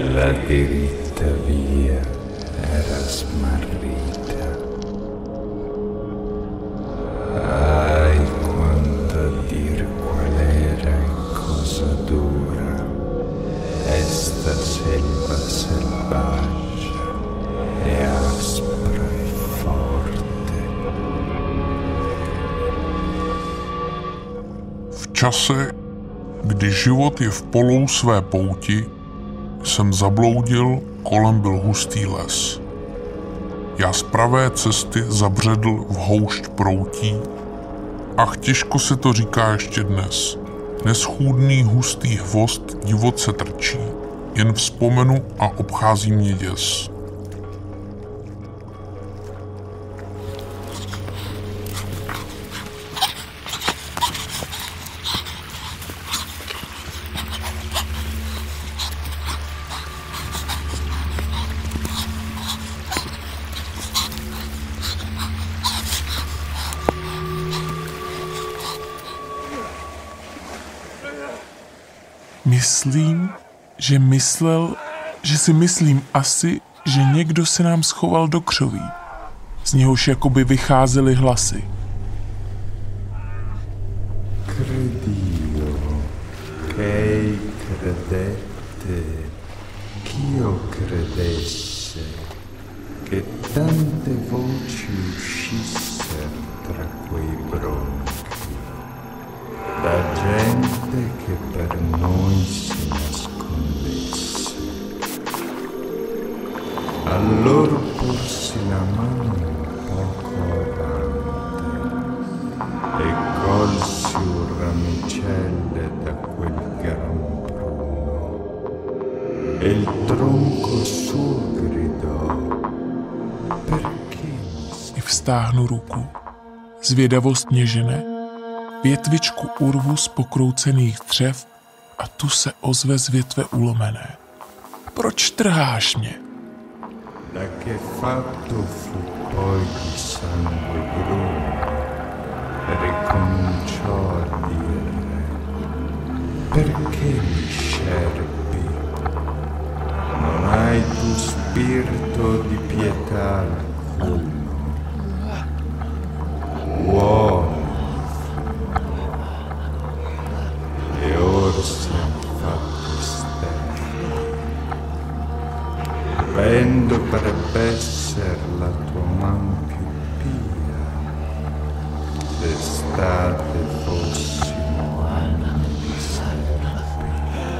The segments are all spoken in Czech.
La diritta via era smarrita. Ai, quanto a dir qual era e cosa dura esta selva selvaggia e aspra e forte. V čase, kdy život je v polou své pouti, jsem zabloudil, kolem byl hustý les. Já z pravé cesty zabředl v houšť proutí. Ach, těžko se to říká ještě dnes. Neschůdný hustý hvost divoce trčí, jen vzpomenu a obchází mě děs. Myslím, že si myslím asi, že někdo se nám schoval do křoví. Z něhož jakoby vycházely hlasy. Credio, che credette, ch'io credesse, che tante voci uscisser tra quei bronchi, da gente che per noi si nascondesse. Allora porsi la mano un poco avanti e colsi un ramicelle da quel gran pruno e il tronco suo gridò: perché I vztáhnu ruku. Zvědavost mě žene. Větvičku urvu z pokroucených dřev a tu se ozve z větve ulomené. Proč trháš mě? da che fatto fu poi di sangue bruno, ricominciò a dire: perché mi scerpi? Non hai tu spirito di pietà alcuno. Uomo e ora siamo fatti sterili. Vendo per essere la tua man più pia, d'estate fossimo anni di serpi.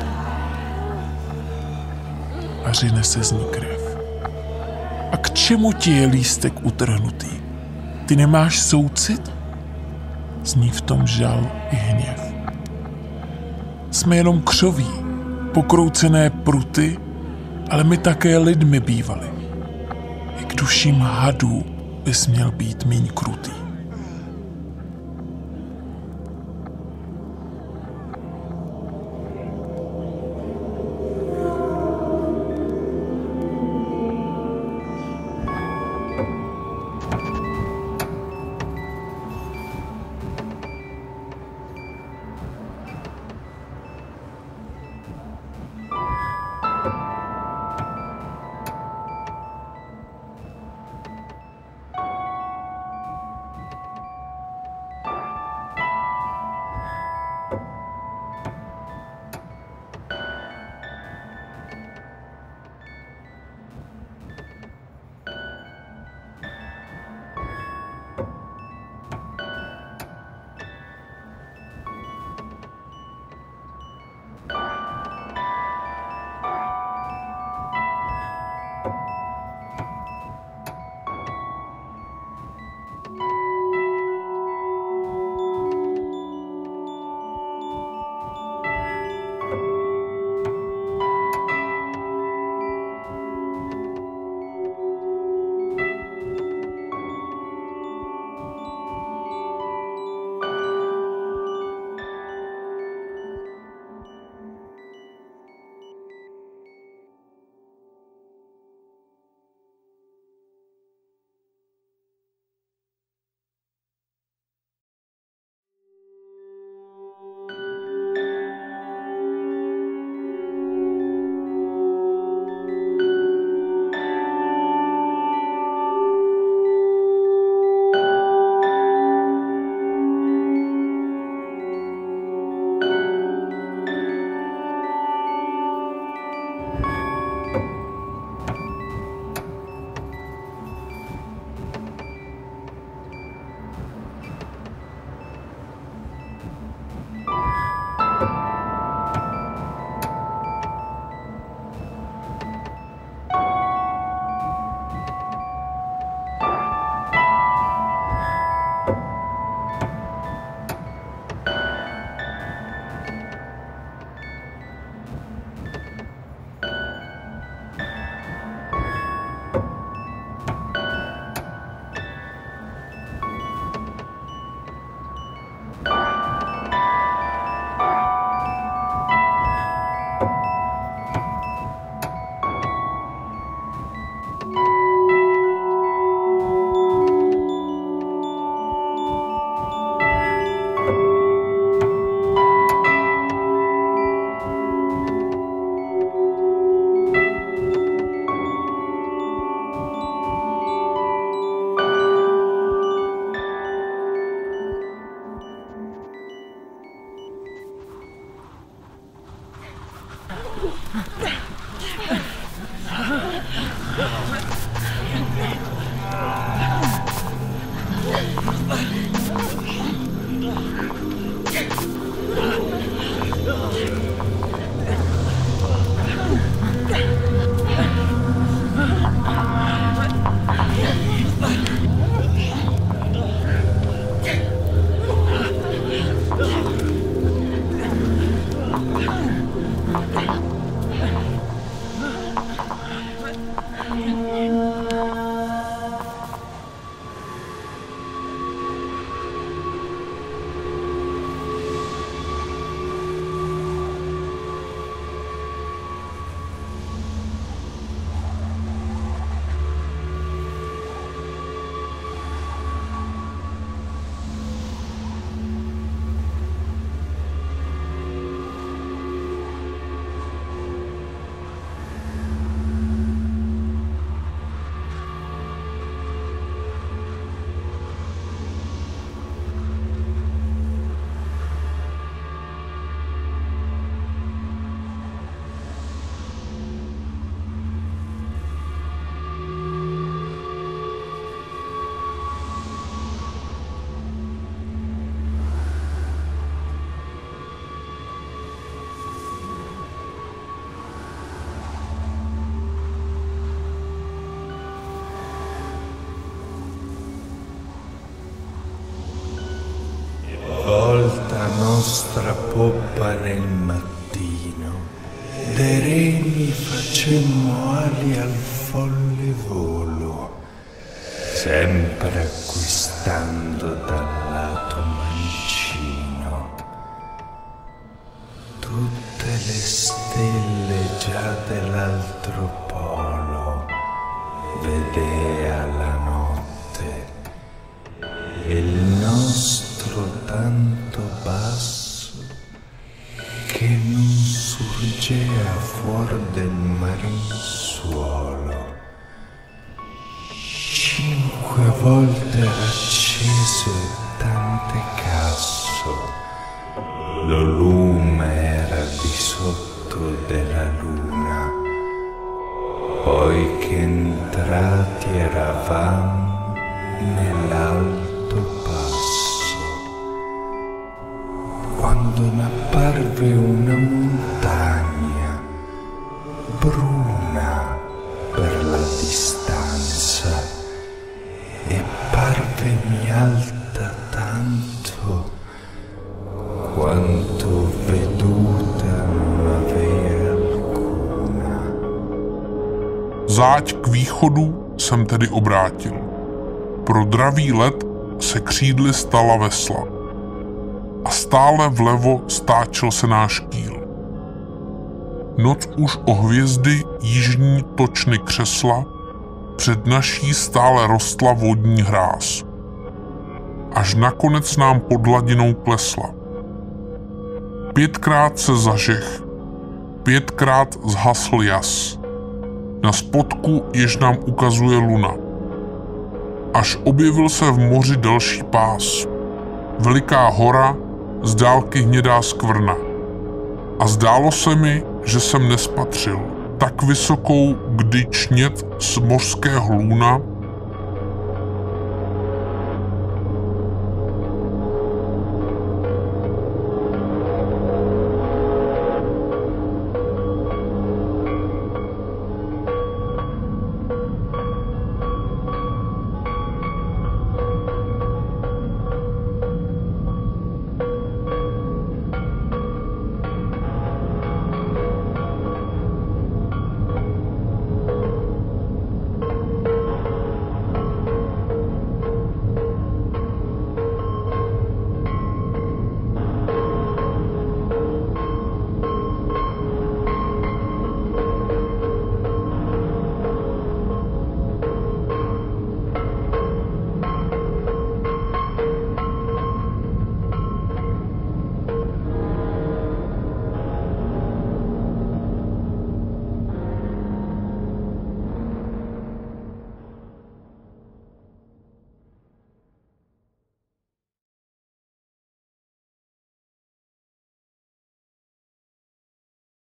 A řine se z ní krev. A k čemu ti je lístek utrhnutý? Ty nemáš soucit? Zní v tom žal i hněv. Jsme jenom křoví, pokroucené pruty, ale my také lidmi bývali. I k duším hadů bys měl být míň krutý. Volta nostra poppa nel mattino, de remi facemmo ali al folle volo, sempre acquistando dal lato mancino tutte le stelle già dell'altro polo, vedea la notte e il nostro tanto basso che non surgea fuor del marinsuolo. 5 volte era acceso e tante casso, lo lume era di sotto della luna, poi che entrati eravamo nell'alto passo, quando n'apparve una montagna bruna per la distanza e parvemi alta tanto quanto veduta non avea alcuna. Záď k východu jsem tedy obrátil. Pro dravý let se křídly stala vesla a stále vlevo stáčel se náš kýl. Noc už o hvězdy jižní točny křesla, před naší stále rostla vodní hráz. Až nakonec nám pod hladinou klesla. 5krát se zažeh, 5krát zhasl jas. Na spodku jež nám ukazuje luna. Až objevil se v moři delší pás. Veliká hora, z dálky hnědá skvrna. A zdálo se mi, že jsem nespatřil, tak vysokou, kdy čnět z mořského lůna